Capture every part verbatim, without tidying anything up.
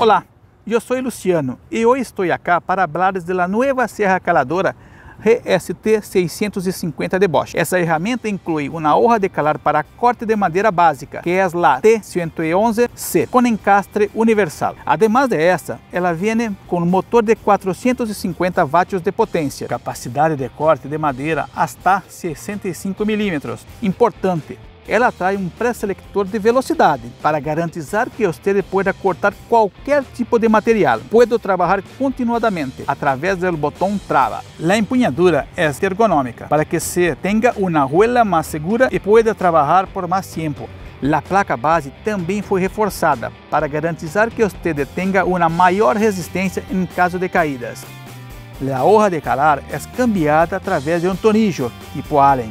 Olá, eu sou Luciano e hoje estou aqui para falarles da nova serra caladora R S T seiscentos e cinquenta de Bosch. Essa ferramenta inclui uma hoja de calar para corte de madeira básica, que é a T cento e onze C, com encastre universal. Además de essa, ela vem com um motor de quatrocentos e cinquenta vatios de potência, capacidade de corte de madeira hasta sessenta e cinco milímetros. Importante, ela traz um pré-selector de velocidade para garantizar que você pueda cortar qualquer tipo de material. Pode trabalhar continuadamente através do botão trava. A empunhadura é ergonômica para que se tenha uma ruela mais segura e pueda trabalhar por mais tempo. A placa base também foi reforçada para garantizar que você tenha uma maior resistência em caso de caídas. A hoja de calar é cambiada através de um tornillo tipo Allen.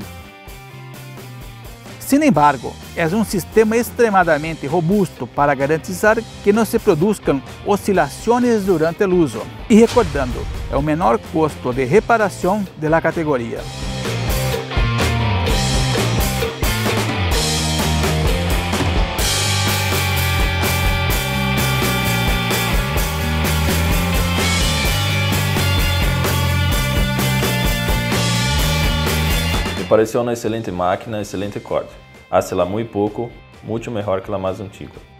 Sin embargo, é um sistema extremadamente robusto para garantizar que não se produzam oscilações durante o uso. E recordando, é o menor custo de reparação da categoria. Me pareció una excelente máquina, excelente corte. Hace-la muy poco, mucho mejor que la más antigua.